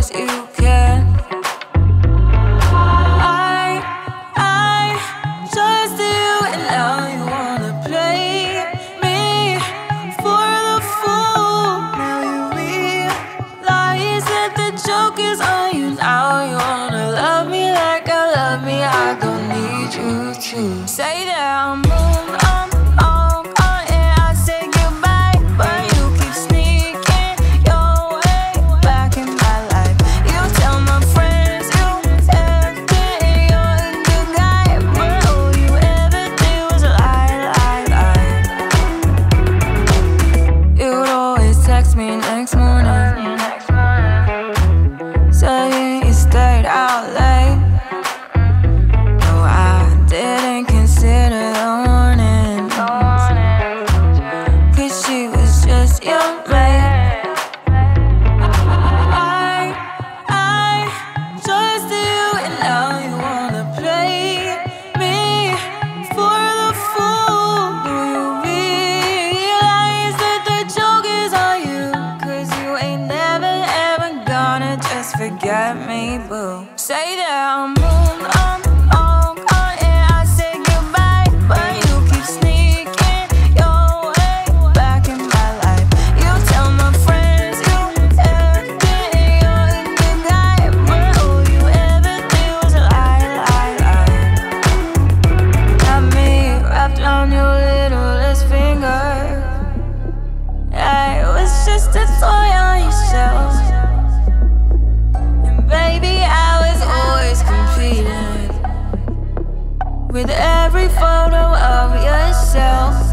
'cause you can. I trust you, and now you wanna play me for the fool. Now you realize that the joke is on you. Now you wanna love me like I love me. I don't need you to say that I'm moved on, and I say goodbye, but you keep sneaking your way back in my life. You tell my friends you effed, you're a good guy, but all you ever did was lie. You would always text me next morning, saying you stayed out late. No, I didn't consider the warning, 'cause she was just your mate. I trust you, and now you wanna play me for the fool. Do you realize that the joke is on you? 'Cause you ain't never ever gonna just forget me, boo. Say that I'm moved on, and I say goodbye, but you keep sneaking your way back in my life. You tell my friends you effed, you're a good guy, but all you ever did was lie. Got me wrapped on your littlest finger. I was just a toy on your shelf, and baby, I was always competing with every photo of yourself.